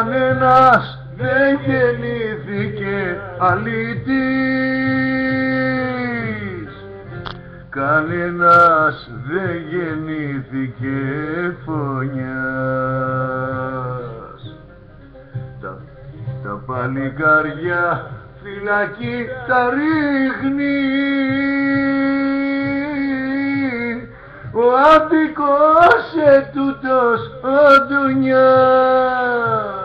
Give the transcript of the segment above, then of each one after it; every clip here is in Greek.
Κανένας δεν γεννήθηκε αλήτης, κανένας δεν γεννήθηκε φωνιάς. Τα παλικάρια φυλακή τα ρίχνει ο άδικος ετούτος ο Ντουνιάς.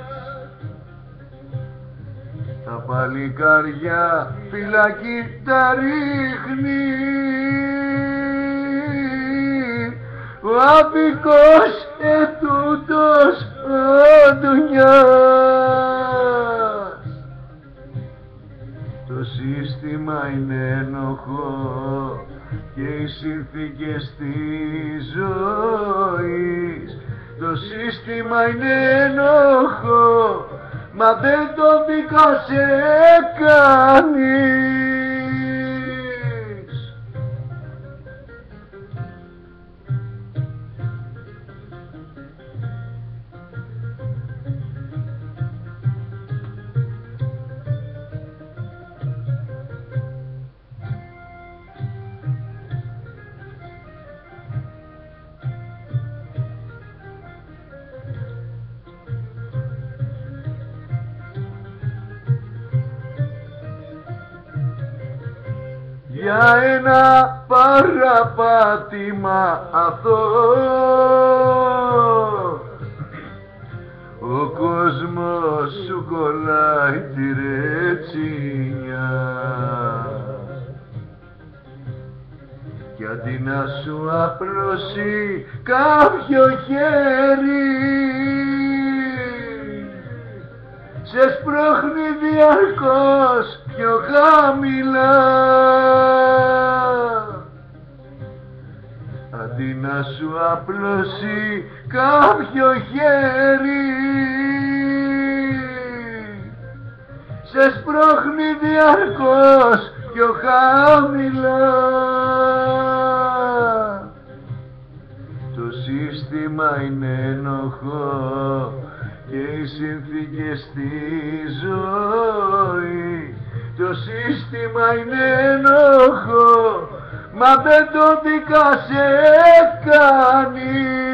Τα παλικάρια φυλακή τα ρίχνει ο άδικος ετούτος ο Ντουνιάς. Το σύστημα είναι ένοχο και οι συνθήκες της ζωής. Το σύστημα είναι ένοχο, μα δεν το δίκασε κανείς. Για ένα παραπάτημα αθώο ο κόσμος σου κολλάει τη ρετσινιά, κι αντί να σου απλώσει κάποιο χέρι σε σπρώχνει διαρκώς πιο χαμηλά. Αντί να σου απλώσει κάποιο χέρι σε σπρώχνει διαρκώς πιο χαμηλά. Το σύστημα είναι ένοχο και οι συνθήκες στη ζωή. Το σύστημα είναι ένοχο, μα δεν το δικάσε κανείς.